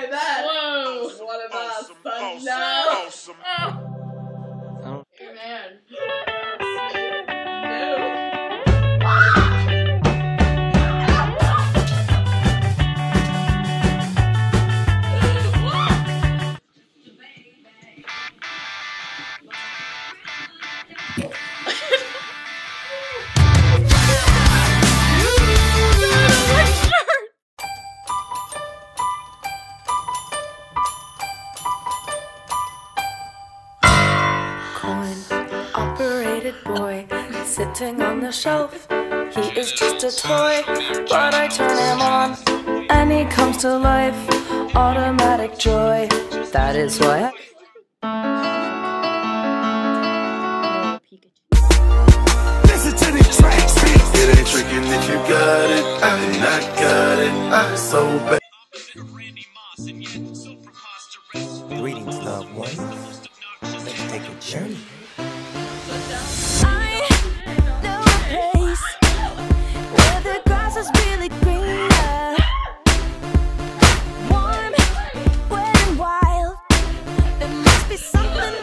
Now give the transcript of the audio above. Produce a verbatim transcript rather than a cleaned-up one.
Okay, that. Whoa. What about Awesome, Sundial? awesome, awesome. Oh. Man. Coin-operated boy sitting on the shelf. He is just a toy, but I turn him on and he comes to life. Automatic joy, that is why I listen to the tracks. It ain't tricking if you got it, and I got it. I'm so bad. Greetings, loved ones. Let's take a journey. I know a place where the grass is really greener, warm, wet and wild. There must be something